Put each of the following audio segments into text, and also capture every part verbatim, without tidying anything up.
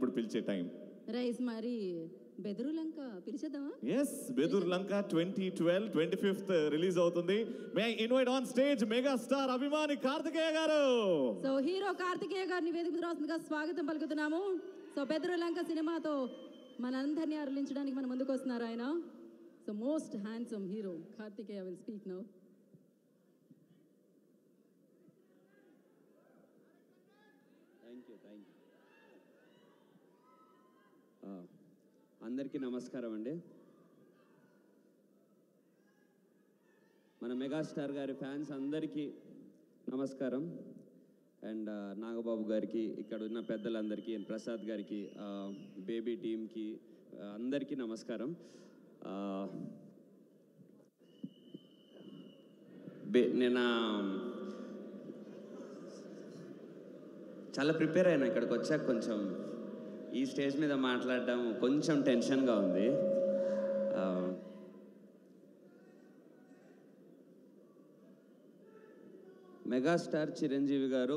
ఇప్పుడు పిలిచే time. Rice మరి బెదురు లంక పిలిచేద్దామా? Yes, Bedurulanka twenty twelve twenty fifth release అవుతుంది. May I invite on stage mega star అభిమాని కార్తికేయ గారు. సో హీరో కార్తికేయ గారిని వేదిక మీద రాస్తుందిగా స్వాగతం పలుకుతున్నాము. సో బెదురు లంక సినిమాతో మనందరినీ అరలించడానికి మన ముందుకు వస్తున్నారు ఆయన. So most handsome hero Kartikeya will speak now. Thank you thank you అందరికీ నమస్కారం అండి. మన మెగాస్టార్ గారి ఫ్యాన్స్ అందరికీ నమస్కారం. అండ్ నాగబాబు గారికి, ఇక్కడ ఉన్న పెద్దలందరికీ, ప్రసాద్ గారికి, బేబీ టీమ్కి అందరికీ నమస్కారం. బే నేను చాలా ప్రిపేర్ అయినా ఇక్కడికి వచ్చాక కొంచెం ఈ స్టేజ్ మీద మాట్లాడడం కొంచెం టెన్షన్గా ఉంది. మెగాస్టార్ చిరంజీవి గారు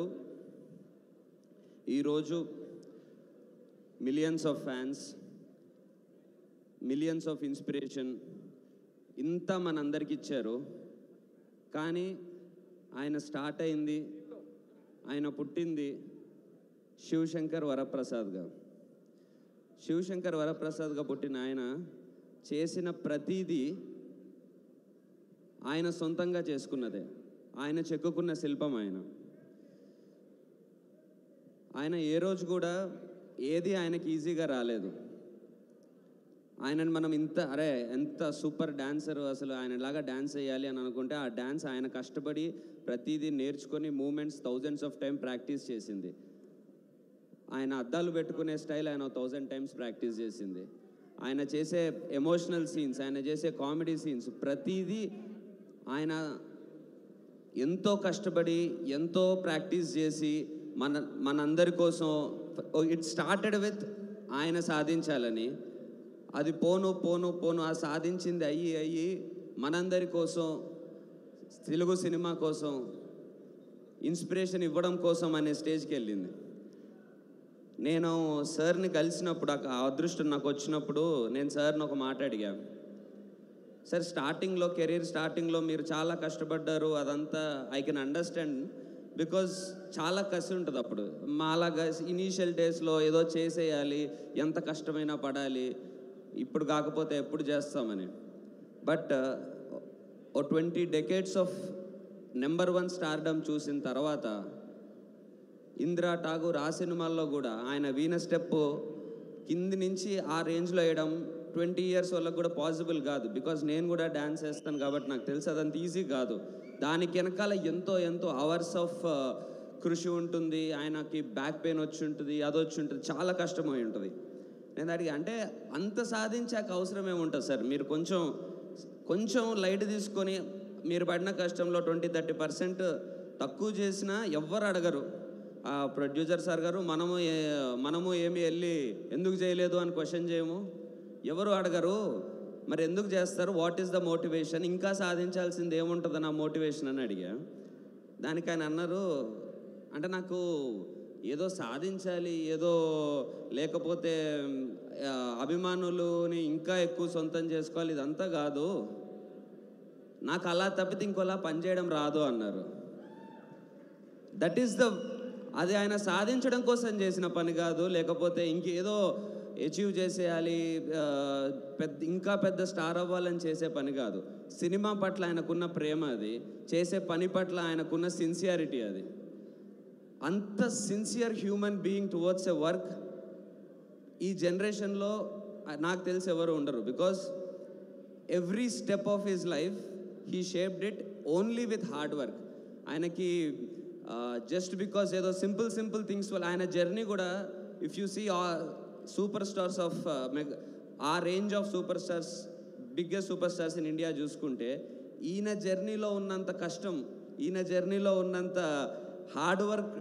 ఈరోజు millions of fans, millions of inspiration ఇంత మనందరికి ఇచ్చారు. కానీ ఆయన స్టార్ట్ అయింది, ఆయన పుట్టింది శివశంకర్ వరప్రసాద్గా. శివశంకర్ వరప్రసాద్గా పుట్టిన ఆయన చేసిన ప్రతిదీ ఆయన సొంతంగా చేసుకున్నదే. ఆయన చెక్కుకున్న శిల్పం ఆయన. ఆయన ఏ రోజు కూడా ఏది ఆయనకి ఈజీగా రాలేదు. ఆయనని మనం ఇంత అరే ఎంత సూపర్ డాన్సర్, అసలు ఆయనలాగా డ్యాన్స్ వేయాలి అని అనుకుంటే ఆ డ్యాన్స్ ఆయన కష్టపడి ప్రతిదీ నేర్చుకొని moments thousands of time practice చేసింది. ఆయన అద్దాలు పెట్టుకునే స్టైల్ ఆయన థౌజండ్ టైమ్స్ ప్రాక్టీస్ చేసింది. ఆయన చేసే ఎమోషనల్ సీన్స్, ఆయన చేసే కామెడీ సీన్స్ ప్రతిదీ ఆయన ఎంతో కష్టపడి ఎంతో ప్రాక్టీస్ చేసి మన మనందరి కోసం. ఇట్ స్టార్టెడ్ విత్ ఆయన సాధించాలని, అది పోను పోను పోను ఆ సాధించింది అయ్యి అయ్యి మనందరి కోసం, తెలుగు సినిమా కోసం, ఇన్స్పిరేషన్ ఇవ్వడం కోసం అనే స్టేజ్కి వెళ్ళింది. నేను సార్ని కలిసినప్పుడు ఆ అదృష్టం నాకు వచ్చినప్పుడు నేను సార్ని ఒక మాట అడిగాను. సార్, స్టార్టింగ్లో కెరీర్ స్టార్టింగ్లో మీరు చాలా కష్టపడ్డారు, అదంతా ఐ కెన్ అండర్స్టాండ్, బికాజ్ చాలా కసి ఉంటుంది అప్పుడు. మాలాగా ఇనీషియల్ డేస్లో ఏదో చేసేయాలి, ఎంత కష్టమైనా పడాలి, ఇప్పుడు కాకపోతే ఎప్పుడు చేస్తామని. బట్ ఓ twenty decades of number one stardom చూసిన తర్వాత ఇందిరా ఠాగూర్ ఆ సినిమాల్లో కూడా ఆయన వీణ స్టెప్ కింది నుంచి ఆ రేంజ్లో వేయడం ట్వంటీ ఇయర్స్ వాళ్ళకి కూడా పాసిబుల్ కాదు. బికాజ్ నేను కూడా డ్యాన్స్ వేస్తాను కాబట్టి నాకు తెలుసు అదంత ఈజీ కాదు. దానికి వెనకాల ఎంతో ఎంతో అవర్స్ ఆఫ్ కృషి ఉంటుంది. ఆయనకి బ్యాక్ పెయిన్ వచ్చి ఉంటుంది, అది వచ్చి ఉంటుంది, చాలా కష్టమై ఉంటుంది. నేను అడిగి అంటే అంత సాధించాక అవసరం ఏముంటుంది సార్, మీరు కొంచెం కొంచెం లైట్ తీసుకొని మీరు పడిన కష్టంలో ట్వంటీ థర్టీ పర్సెంట్ తక్కువ చేసినా ఎవ్వరు అడగరు. ఆ ప్రొడ్యూసర్ సార్ గారు మనము మనము ఏమి వెళ్ళి ఎందుకు చేయలేదు అని క్వశ్చన్ చేయము, ఎవరు అడగరు. మరి ఎందుకు చేస్తారు, వాట్ ఈస్ ద మోటివేషన్, ఇంకా సాధించాల్సింది ఏముంటుంది నా మోటివేషన్ అని అడిగా. దానికి ఆయన అన్నారు, అంటే నాకు ఏదో సాధించాలి, ఏదో లేకపోతే అభిమానులని ఇంకా ఎక్కువ సొంతం చేసుకోవాలి, ఇదంతా కాదు, నాకు అలా తప్పితే ఇంకోలా పనిచేయడం రాదు అన్నారు. దట్ ఈస్ ద అది ఆయన సాధించడం కోసం చేసిన పని కాదు, లేకపోతే ఇంకేదో అచీవ్ చేసేయాలి, పెద్ద ఇంకా పెద్ద స్టార్ అవ్వాలని చేసే పని కాదు. సినిమా పట్ల ఆయనకున్న ప్రేమ, అది చేసే పని పట్ల ఆయనకున్న సిన్సియారిటీ, అది అంత sincere human being towards a work ఈ జనరేషన్లో నాకు తెలిసి ఎవరు ఉండరు. Because every step of his life he shaped it only with hard work. ఆయనకి జస్ట్ బికాస్ ఏదో సింపుల్ సింపుల్ థింగ్స్ వల్ల ఆయన జర్నీ కూడా, if you see super stars of ఆ range of super stars, biggest super stars in India చూసుకుంటే ఈయన జర్నీలో ఉన్నంత కష్టం, ఈయన జర్నీలో ఉన్నంత హార్డ్ వర్క్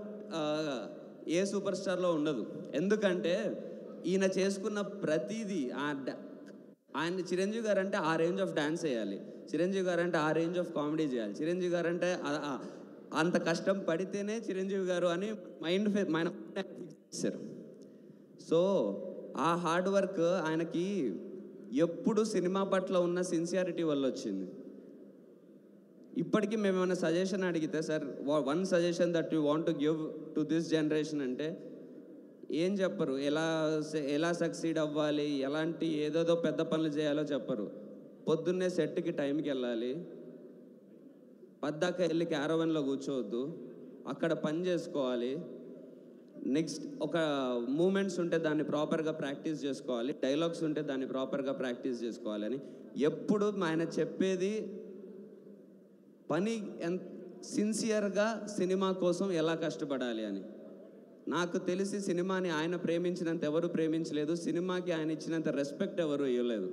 ఏ సూపర్ స్టార్లో ఉండదు. ఎందుకంటే ఈయన చేసుకున్న ప్రతిదీ, ఆయన చిరంజీవి గారు అంటే ఆ రేంజ్ ఆఫ్ డ్యాన్స్ వేయాలి, చిరంజీవి గారు అంటే ఆ రేంజ్ ఆఫ్ కామెడీ చేయాలి, చిరంజీవి గారు అంటే అంత కష్టం పడితేనే చిరంజీవి గారు అని మైండ్ మైండ్ చేశారు. సో ఆ హార్డ్ వర్క్ ఆయనకి ఎప్పుడు సినిమా పట్ల ఉన్న సిన్సియారిటీ వల్ల వచ్చింది. ఇప్పటికీ మేము ఏమైనా సజెషన్ అడిగితే, sir one suggestion that you want to give to this generation అంటే ఏం చెప్పరు. ఎలా ఎలా సక్సీడ్ అవ్వాలి, ఎలాంటి ఏదేదో పెద్ద పనులు చేయాలో చెప్పరు. పొద్దున్నే సెట్కి టైంకి వెళ్ళాలి, పద్దాక వెళ్ళి క్యారవన్లో కూర్చోవద్దు, అక్కడ పని చేసుకోవాలి, నెక్స్ట్ ఒక మూమెంట్స్ ఉంటే దాన్ని ప్రాపర్గా ప్రాక్టీస్ చేసుకోవాలి, డైలాగ్స్ ఉంటే దాన్ని ప్రాపర్గా ప్రాక్టీస్ చేసుకోవాలని ఎప్పుడు ఆయన చెప్పేది పని ఎంత సిన్సియర్గా సినిమా కోసం ఎలా కష్టపడాలి అని. నాకు తెలిసి సినిమాని ఆయన ప్రేమించినంత ఎవరు ప్రేమించలేదు, సినిమాకి ఆయన ఇచ్చినంత రెస్పెక్ట్ ఎవరు ఇవ్వలేదు.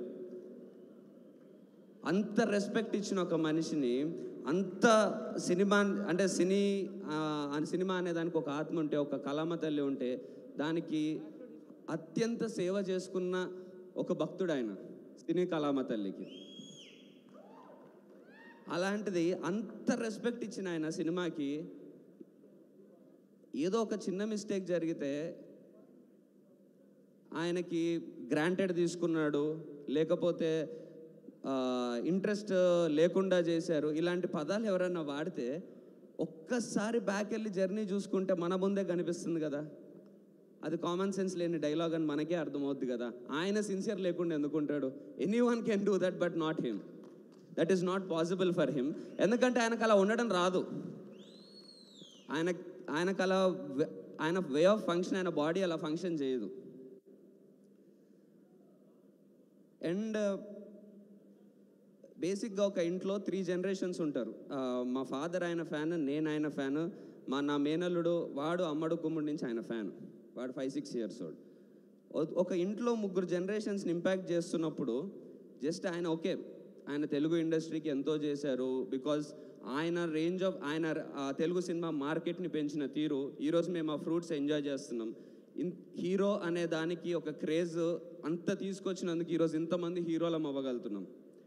అంత రెస్పెక్ట్ ఇచ్చిన ఒక మనిషిని, అంత సినిమా అంటే సినీ సినిమా అనే దానికి ఒక ఆత్మ ఉంటే, ఒక కళామ తల్లి ఉంటే దానికి అత్యంత సేవ చేసుకున్న ఒక భక్తుడు ఆయన, సినీ కళామ తల్లికి. అలాంటిది అంత రెస్పెక్ట్ ఇచ్చిన ఆయన సినిమాకి ఏదో ఒక చిన్న మిస్టేక్ జరిగితే ఆయనకి గ్రాంటెడ్ తీసుకున్నాడు, లేకపోతే ఇంట్రెస్ట్ లేకుండా చేశారు, ఇలాంటి పదాలు ఎవరైనా వాడితే ఒక్కసారి బ్యాక్ వెళ్ళి జర్నీ చూసుకుంటే మన ముందే కనిపిస్తుంది కదా, అది కామన్ సెన్స్ లేని డైలాగ్ అని మనకే అర్థమవుద్ది కదా. ఆయన సిన్సియర్ లేకుండా ఎందుకుంటాడు? Anyone can do that but not him. That is not possible for him. ఎందుకంటే ఆయనకు అలా ఉండడం రాదు. ఆయన ఆయనకు అలా ఆయన వే ఆఫ్ ఫంక్షన్, ఆయన బాడీ అలా ఫంక్షన్ చేయదు. అండ్ బేసిక్గా ఒక ఇంట్లో త్రీ జనరేషన్స్ ఉంటారు. మా ఫాదర్ ఆయన ఫ్యాన్, నేను ఆయన ఫ్యాన్, మా నా మేనల్లుడు వాడు అమ్మడు కుమ్ముడి నుంచి ఆయన ఫ్యాన్, వాడు ఫైవ్ సిక్స్ ఇయర్స్ ఓల్డ్. ఒక ఇంట్లో ముగ్గురు జనరేషన్స్ని ఇంపాక్ట్ చేస్తున్నప్పుడు జస్ట్ ఆయన ఓకే ఆయన తెలుగు ఇండస్ట్రీకి ఎంతో చేశారు, బికాజ్ ఆయన రేంజ్ ఆఫ్ ఆయన తెలుగు సినిమా మార్కెట్ని పెంచిన తీరు ఈరోజు మేము ఆ ఫ్రూట్స్ ఎంజాయ్ చేస్తున్నాం. ఇన్ హీరో అనే దానికి ఒక క్రేజ్ అంత తీసుకొచ్చినందుకు ఈరోజు ఇంతమంది హీరోలం అవ్వగలుగుతున్నాం.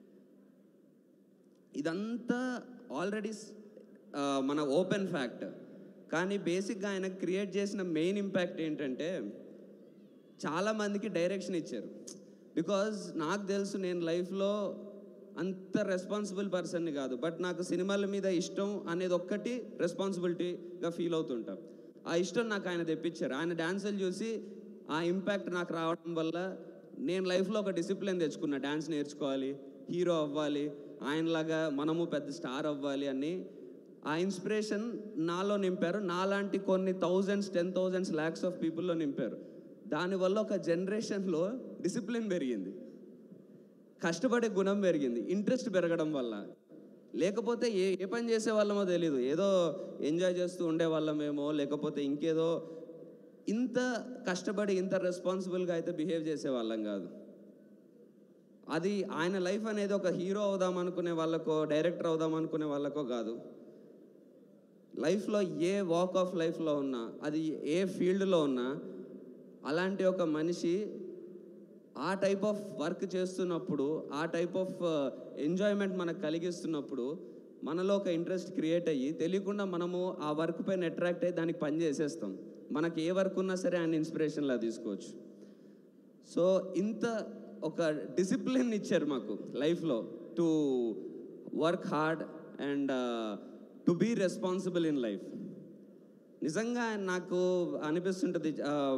ఇదంతా ఆల్రెడీ మన ఓపెన్ ఫ్యాక్ట్. కానీ బేసిక్గా ఆయన క్రియేట్ చేసిన మెయిన్ ఇంపాక్ట్ ఏంటంటే చాలామందికి డైరెక్షన్ ఇచ్చారు. బికాజ్ నాకు తెలుసు నేను లైఫ్లో అంత రెస్పాన్సిబుల్ పర్సన్ని కాదు, బట్ నాకు సినిమాల మీద ఇష్టం అనేది ఒక్కటి రెస్పాన్సిబిలిటీగా ఫీల్ అవుతుంటాం. ఆ ఇష్టం నాకు ఆయన తెప్పించారు. ఆయన డ్యాన్సులు చూసి ఆ ఇంపాక్ట్ నాకు రావడం వల్ల నేను లైఫ్లో ఒక డిసిప్లిన్ తెచ్చుకున్నా, డ్యాన్స్ నేర్చుకోవాలి, హీరో అవ్వాలి, ఆయనలాగా మనము పెద్ద స్టార్ అవ్వాలి అని. ఆ ఇన్స్పిరేషన్ నాలో నింపారు. నాలాంటి కొన్ని thousands ten thousands lakhs of పీపుల్లో నింపారు. దానివల్ల ఒక జనరేషన్లో డిసిప్లిన్ పెరిగింది, కష్టపడే గుణం పెరిగింది, ఇంట్రెస్ట్ పెరగడం వల్ల. లేకపోతే ఏ ఏ పని చేసే వాళ్ళమో తెలీదు, ఏదో ఎంజాయ్ చేస్తూ ఉండేవాళ్ళమేమో, లేకపోతే ఇంకేదో ఇంత కష్టపడి ఇంత రెస్పాన్సిబుల్గా అయితే బిహేవ్ చేసేవాళ్ళం కాదు. అది ఆయన లైఫ్ అనేది ఒక హీరో అవుదాం అనుకునే వాళ్ళకో, డైరెక్టర్ అవుదాం అనుకునే వాళ్ళకో కాదు. లైఫ్లో ఏ వాక్ ఆఫ్ లైఫ్లో ఉన్నా, అది ఏ ఫీల్డ్లో ఉన్నా, అలాంటి ఒక మనిషి ఆ టైప్ ఆఫ్ వర్క్ చేస్తున్నప్పుడు, ఆ టైప్ ఆఫ్ ఎంజాయ్మెంట్ మనకు కలిగిస్తున్నప్పుడు మనలో ఒక ఇంట్రెస్ట్ క్రియేట్ అయ్యి తెలియకుండా మనము ఆ వర్క్ పైన అట్రాక్ట్ అయ్యి దానికి పని చేసేస్తాం. మనకి ఏ వర్క్ ఉన్నా సరే ఆయన ఇన్స్పిరేషన్లా తీసుకోవచ్చు. సో ఇంత ఒక డిసిప్లిన్ ఇచ్చారు మాకు లైఫ్లో, to work hard and to be responsible in life. నిజంగా నాకు అనిపిస్తుంటుంది,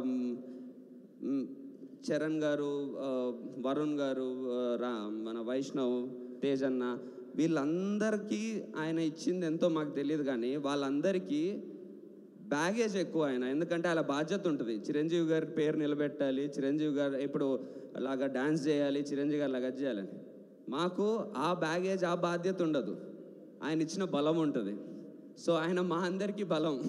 చరణ్ గారు, వరుణ్ గారు, రా మన వైష్ణవ్, తేజన్న, వీళ్ళందరికీ ఆయన ఇచ్చింది ఎంతో మాకు తెలియదు. కానీ వాళ్ళందరికీ బ్యాగేజ్ ఎక్కువ ఆయన, ఎందుకంటే అలా బాధ్యత ఉంటుంది. చిరంజీవి గారి పేరు నిలబెట్టాలి, చిరంజీవి గారు ఇప్పుడు అలాగా డ్యాన్స్ చేయాలి, చిరంజీవి గారు అలాగా చేయాలని. మాకు ఆ బ్యాగేజ్, ఆ బాధ్యత ఉండదు, ఆయన ఇచ్చిన బలం ఉంటుంది. సో ఆయన మా అందరికీ బలం.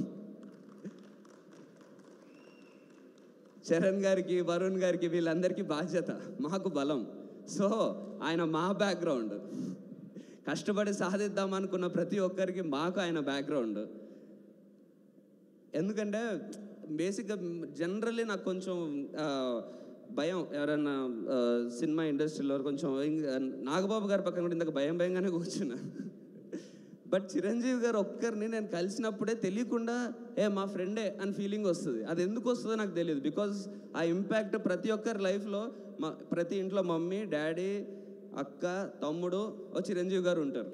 చరణ్ గారికి, వరుణ్ గారికి, వీళ్ళందరికీ బాధ్యత, మాకు బలం. సో ఆయన మా బ్యాక్గ్రౌండ్, కష్టపడి సాధిద్దాం అనుకున్న ప్రతి ఒక్కరికి మాకు ఆయన బ్యాక్గ్రౌండ్. ఎందుకంటే బేసిక్గా జనరల్లీ నాకు కొంచెం భయం, ఎవరైనా సినిమా ఇండస్ట్రీలో కొంచెం నాగబాబు గారి పక్కన కూడా ఇందాక భయం భయంగానే కూర్చున్నా. బట్ చిరంజీవి గారు ఒక్కరిని నేను కలిసినప్పుడే తెలియకుండా ఏ మా ఫ్రెండే అని ఫీలింగ్ వస్తుంది. అది ఎందుకు వస్తుందో నాకు తెలియదు. బికాజ్ ఆ ఇంపాక్ట్ ప్రతి ఒక్కరి లైఫ్లో మా ప్రతి ఇంట్లో మమ్మీ, డాడీ, అక్క, తమ్ముడు ఓ చిరంజీవి గారు ఉంటారు.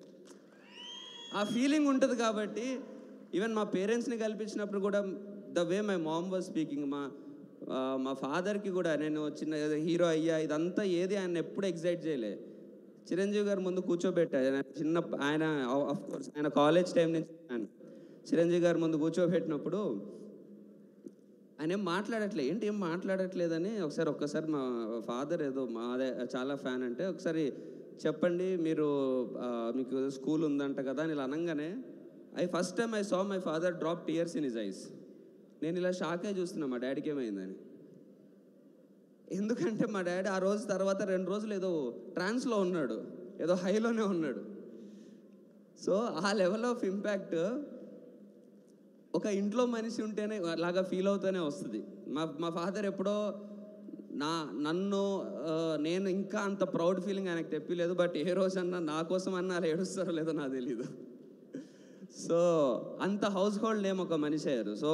ఆ ఫీలింగ్ ఉంటుంది కాబట్టి ఈవెన్ మా పేరెంట్స్ని కల్పించినప్పుడు కూడా the way my mom was speaking, మా మా ఫాదర్కి కూడా నేను చిన్న హీరో అయ్యా ఇదంతా ఏది ఆయన ఎప్పుడు ఎగ్జైట్ చేయలే. చిరంజీవి గారు ముందు కూర్చోబెట్టా చిన్న ఆయన ఆఫ్ కోర్స్ ఆయన కాలేజ్ టైం నుంచి చిరంజీవి గారు ముందు కూర్చోబెట్టినప్పుడు ఆయన ఏం మాట్లాడట్లే, ఏంటి ఏం మాట్లాడట్లేదని ఒకసారి ఒక్కసారి మా ఫాదర్ ఏదో మా అదే చాలా ఫ్యాన్ అంటే ఒకసారి చెప్పండి మీరు మీకు స్కూల్ ఉందంట కదా అని ఇలా అనగానే I first time I saw my father drop tears in his eyes. నేను ఇలా షాక్ అయి చూస్తున్నా మా డాడీకి ఏమైందని. ఎందుకంటే మా డాడీ ఆ రోజు తర్వాత రెండు రోజులు ఏదో ట్రాన్స్లో ఉన్నాడు, ఏదో హైలోనే ఉన్నాడు. సో ఆ లెవెల్ ఆఫ్ ఇంపాక్ట్ ఒక ఇంట్లో మనిషి ఉంటేనే అలాగా ఫీల్ అవుతూనే వస్తుంది. మా మా ఫాదర్ ఎప్పుడో నా నన్ను నేను ఇంకా అంత ప్రౌడ్ ఫీలింగ్ ఆయనకు తెప్పిలేదు. బట్ ఏ రోజన్నా నా కోసం అన్న అలా ఏడుస్తారో లేదో నాకు తెలీదు. సో అంత హౌస్ హోల్డ్ నేమ్ ఒక మనిషి అయ్యారు. సో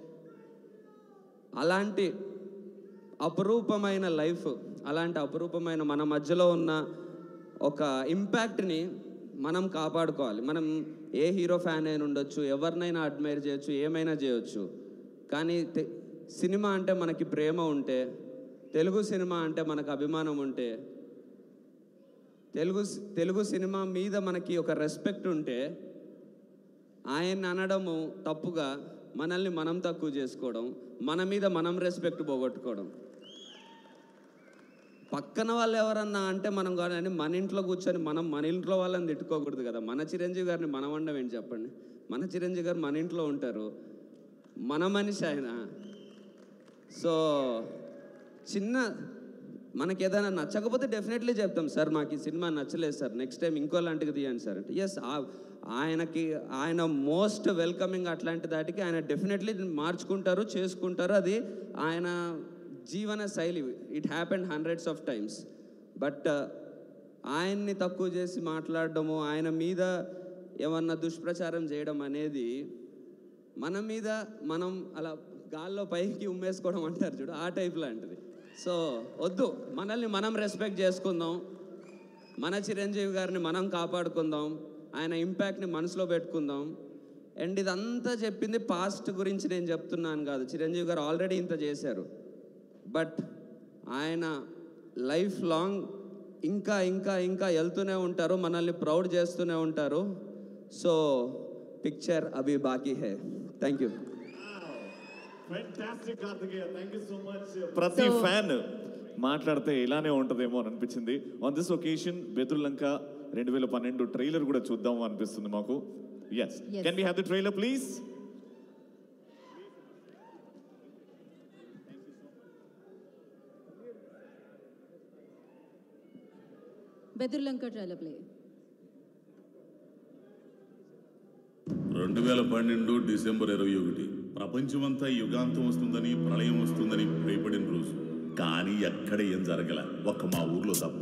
అలాంటి అపురూపమైన లైఫ్, అలాంటి అపురూపమైన మన మధ్యలో ఉన్న ఒక ఇంపాక్ట్ని మనం కాపాడుకోవాలి. మనం ఏ హీరో ఫ్యాన్ అయినా ఉండొచ్చు, ఎవరినైనా అడ్మైర్ చేయొచ్చు, ఏమైనా చేయొచ్చు. కానీ సినిమా అంటే మనకి ప్రేమ ఉంటే, తెలుగు సినిమా అంటే మనకు అభిమానం ఉంటే, తెలుగు తెలుగు సినిమా మీద మనకి ఒక రెస్పెక్ట్ ఉంటే, ఆయన అనడము తప్పుగా మనల్ని మనం తక్కువ చేసుకోవడం, మన మీద మనం రెస్పెక్ట్ పోగొట్టుకోవడం. పక్కన వాళ్ళు ఎవరన్నా అంటే మనం కానీ మన ఇంట్లో కూర్చొని మనం మన ఇంట్లో వాళ్ళని తిట్టుకోకూడదు కదా. మన చిరంజీవి గారిని మనం వండం ఏంటి చెప్పండి. మన చిరంజీవి గారు మన ఇంట్లో ఉంటారు, మన మనిషి ఆయన. సో చిన్న మనకి ఏదైనా నచ్చకపోతే డెఫినెట్లీ చెప్తాం, సార్ మాకు ఈ సినిమా నచ్చలేదు సార్, నెక్స్ట్ టైం ఇంకో లాంటిది తీయండి సార్ అంటే ఎస్ ఆయనకి ఆయన మోస్ట్ వెల్కమింగ్. అట్లాంటి దాటికి ఆయన డెఫినెట్లీ మార్చుకుంటారు, చేసుకుంటారు. అది ఆయన జీవన శైలి. It happened hundreds of times. But ఆయన్ని తక్కువ చేసి మాట్లాడడము, ఆయన మీద ఏమన్నా దుష్ప్రచారం చేయడం అనేది మన మీద మనం అలా గాల్లో పైకి ఉమ్మేసుకోవడం అంటారు చూడు, ఆ టైప్ లాంటిది. సో వద్దు, మనల్ని మనం రెస్పెక్ట్ చేసుకుందాం, మన చిరంజీవి గారిని మనం కాపాడుకుందాం, ఆయన ఇంపాక్ట్ని మనసులో పెట్టుకుందాం. అండ్ ఇదంతా చెప్పింది పాస్ట్ గురించి నేను చెప్తున్నాను కాదు, చిరంజీవి గారు ఆల్రెడీ ఇంత చేశారు. బట్ ఆయన లైఫ్ లాంగ్ ఇంకా ఇంకా ఇంకా వెళ్తూనే ఉంటారు, మనల్ని ప్రౌడ్ చేస్తూనే ఉంటారు. సో పిక్చర్ అభి బాకీ హై. Thank you. Fantastic Karthikeya, thank you so much. ప్రతి ఫ్యాన్ మాట్లాడితే ఇలానే ఉంటుందేమో అని అనిపించింది. ఆన్ దిస్ ఒకేషన్ బెదుర్లంక రెండు వేల పన్నెండు ట్రైలర్ కూడా చూద్దాం అనిపిస్తుంది మాకు. Yes, can we have the trailer please? Bedurulanka trailer play. రెండు వేల పన్నెండు డిసెంబర్ ఇరవై ఒకటి ప్రపంచమంతా యుగాంతం వస్తుందని, ప్రళయం వస్తుందని భయపడిన రోజు. కానీ ఎక్కడ ఏం జరగల, ఒక్క మా ఊర్లో తప్ప.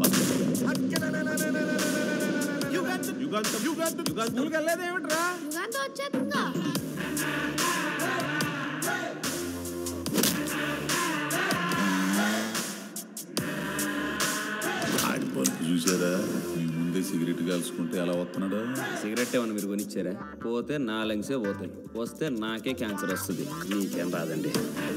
ఆడి పరుపు చూసారా? మీ ముందే సిగరెట్ కాల్చుకుంటే ఎలా వస్తున్నాడు. సిగరెట్ ఏమన్నా మీరు కొనిచ్చారా? పోతే నా లంగ్సే పోతాయి, వస్తే నాకే క్యాన్సర్ వస్తుంది, మీకేం రాదండి.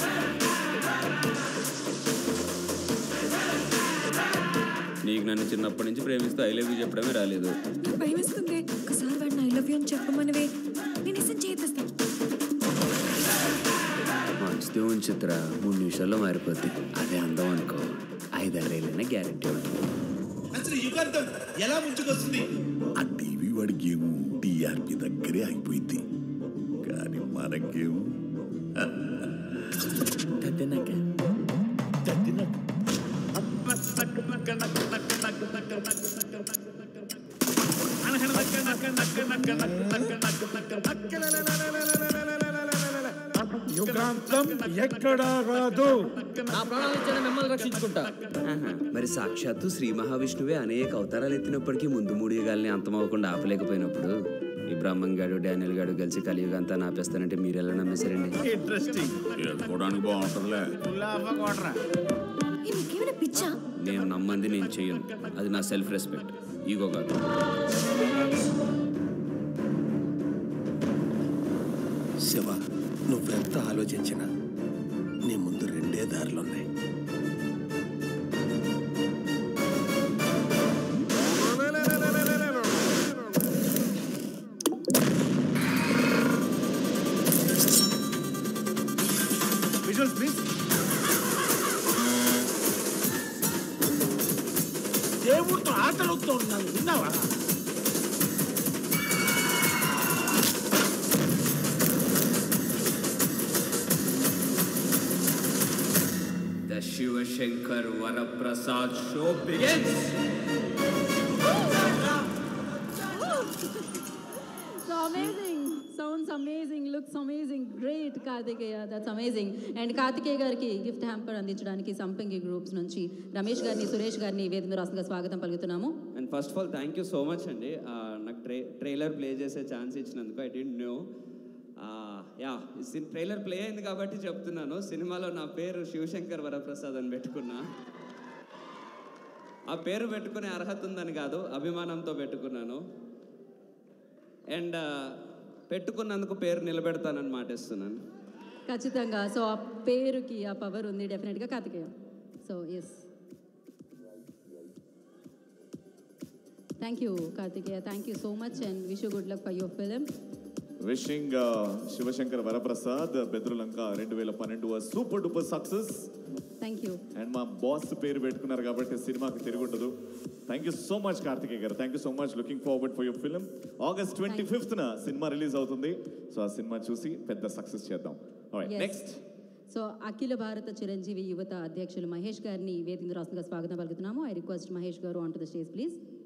నీకు నన్ను చిన్నప్పటి నుంచి ప్రేమిస్తూ ఐ లవ్ యూ చెప్పడమే రాలేదు. భయం వేస్తుంది. ఒకసారి వాడిని ఐ లవ్ యూ అని చెప్పమనివే, నేను నిజం చేస్తాను. మంచిది ఉంచిత్ర, మూడు నిమిషాల్లో మారిపోద్ది. అదే అందం అనుకో, ఐదారేళ్ళైనా గ్యారంటీ ఉంటుంది. ఎలా ముంచుకొస్తుంది? ఆ టీవీ వాడి గేమ్ టీఆర్పీ దగ్గరే అయిపోయింది, కానీ మన గేమ్ యుగాంతం ఎక్కడా రాదు. నా ప్రాణాలు ఇచ్చిన మిమ్మల్ని రక్షించుకుంటా. మరి సాక్షాత్తు శ్రీ మహావిష్ణువే అనేక అవతారాలు ఎత్తినప్పటికీ ముందు మూడు యుగాల్ని అంతమవ్వకుండా ఆపలేకపోయినప్పుడు ఈ బ్రాహ్మణ్ గాడు డానియల్ గాడు కలిసి కలియుగ అంతా నాపేస్తానంటే మీరు ఎలా నమ్మేశారండి? ఇంట్రెస్టింగ్. ఏడుకోవడానికి బాగుంటుందిలే. ఏ, మీకేమైనా పిచ్చా? నేను నమ్మంది నేను చెయ్యను. అది నా సెల్ఫ్ రెస్పెక్ట్, ఈగో కాదు. శివ, నువ్వెంత ఆలోచించినా నీ ముందు రెండే దారులున్నాయి. Visuals please. దేవుడితో ఆటలుతో ఉన్నాను, విన్నావా? The Shivashankar Varaprasad show begins. So amazing. Sounds amazing. Looks amazing. Great, Kartikeya. That's amazing. And Kartikeya గారికి గిఫ్ట్ హ్యాంపర్ అందించడానికి సంపంగి గ్రూప్స్ నుంచి రమేష్ గారిని, సురేష్ గారిని వేదిక రాష్ట్రంగా స్వాగతం పలుకుతున్నాము. And first of all thank you so much అండి. ఆ, నాకు ట్రై ట్రైలర్ ప్లే చేసే ఛాన్స్ ఇచ్చినందుకు. I don't know. Yeah, trailer play అయింది కాబట్టి చెప్తున్నాను. సినిమాలో నా పేరు శివశంకర్ వరప్రసాద్ అని పెట్టుకున్నా. ఆ పేరు పెట్టుకునే అర్హత ఉందని కాదు, అభిమానంతో పెట్టుకున్నాను. అండ్ పెట్టుకున్నందుకు పేరు నిలబెడతానని మాటిస్తున్నాను. ఖచ్చితంగా. సో ఆ పేరుకి ఆ పవర్ ఉంది డెఫినెట్గా Kartikeya. So yes, thank you Kartikeya. Thank you so much and wish you good luck for your film. Wishing Shivashankar Varaprasad Bedurulanka రెండు వేల పన్నెండు super duper success. Thank you. And మా బాస్ పేరు పెట్టుకున్నారు కాబట్టి సినిమాకి తిరుగుండదు. థ్యాంక్ యూ సో మచ్ Kartikeya garu. Thank you so much. Looking forward for your film. August twenty ఫిఫ్త్న సినిమా రిలీజ్ అవుతుంది. సో ఆ సినిమా చూసి పెద్ద సక్సెస్ చేద్దాం. నెక్స్ట్, సో అఖిల భారత చిరంజీవి యువత అధ్యక్షులు మహేష్ గారిని వేదిక రాష్ట్రంగా స్వాగతం పలుకుతున్నాము. I request Mahesh garu on to the stage please.